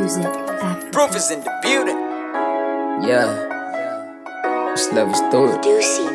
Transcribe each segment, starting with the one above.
Music Africa. Proof is in the building. Yeah. This love is through it.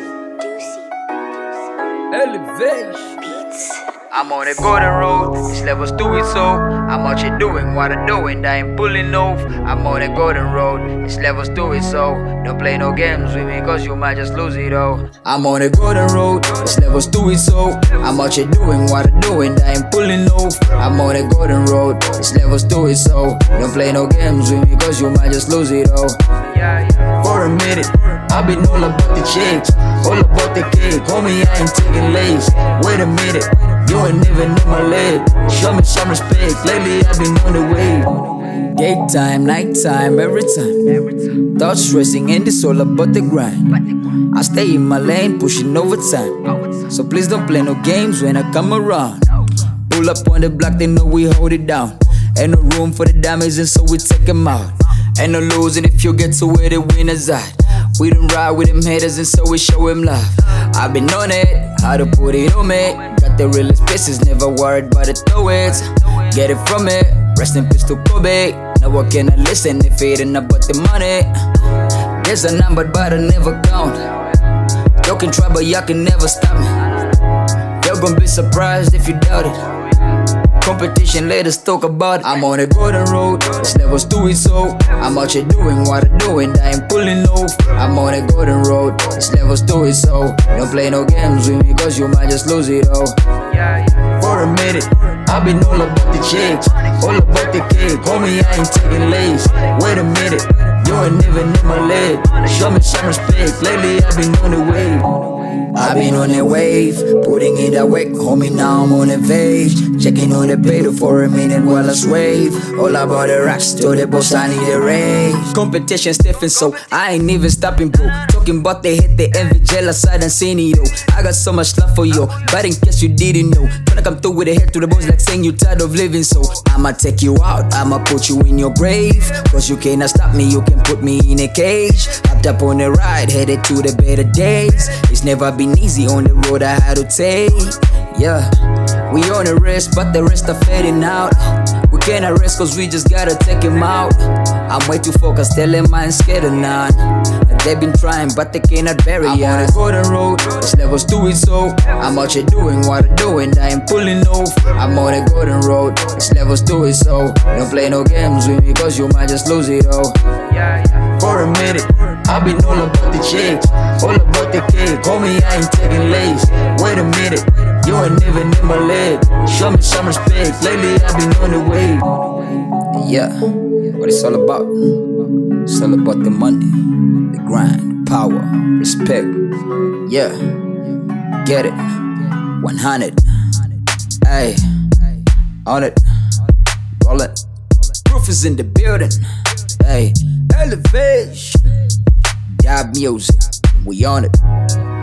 Elevation. I'm on the golden road, this level's do it so. I'm out here doing what I do and I ain't pulling off. I'm on the golden road, this level's do it so. Don't play no games with me cause you might just lose it all. I'm on the golden road, this level's do it so. I'm out here doing what I do and I ain't pulling off. I'm on the golden road, this level's do it so. Don't play no games with me cause you might just lose it all. For a minute, I've been all about the chicks, all about the cake. Homie, I ain't taking lace. Wait a minute, you ain't even in my leg. Show me some respect, lately I've been on the way. Daytime, nighttime, every time. Thoughts racing and it's all about the grind. I stay in my lane, pushing overtime. So please don't play no games when I come around. Pull up on the block, they know we hold it down. Ain't no room for the damage and so we take them out. Ain't no losing if you get to where the winners at. We don't ride with them haters and so we show him love. I've been on it, how to put it on me. Got the realest pieces, never worried about the throw it. Get it from it, rest in peace to Kobe. Now I cannot listen if it ain't about the money. There's a number but I never count. You can try but y'all can never stop me. You're gonna be surprised if you doubt it. Competition, let us talk about it. I'm on the golden road, this level's do it so. I'm out here doing what I do and I ain't pulling off. I'm on the golden road, this level's do it so. Don't play no games with me cause you might just lose it all. For a minute, I've been all about the chicks, all about the cake. Homie, I ain't taking lace. Wait a minute, you ain't even in my leg. Show me some respect, lately I've been on the wave. I've been on a wave, putting in that work, homie, now I'm on a page. Checking on the pedal for a minute while I swave. All about the rocks, to the boss, I need a raise. Competition stiffing, so I ain't even stopping, bro. Talking about they hate, they envy, jealous, I done seen it, though. I got so much love for you, but in case you didn't know, gonna come through with a head to the boss like saying you tired of living, so I'ma take you out, I'ma put you in your grave. Cause you cannot stop me, you can put me in a cage. Hopped up on the ride, headed to the better days. It's never been easy on the road I had to take. Yeah, we on the rest, but the rest are fading out. We cannot rest cause we just gotta take him out. I'm way too focused, tell them I ain't scared of none. They've been trying, but they cannot bury us. I'm on the golden road, this level's do it so. I'm out here doing what I do and I ain't pulling off. I'm on the golden road, this level's do it so. Don't play no games with me cause you might just lose it all. For a minute, I've been all about the chicks, all about the cake. Homie, I ain't taking lace. Wait a minute, you ain't even in my leg. Show me some respect, lately I've been on the way. Yeah, what it's all about. It's all about the money, the grind, power, respect. Yeah, get it, 100. Ay, on it, roll it. Proof is in the building. Ay, elevation. Dab music, we on it.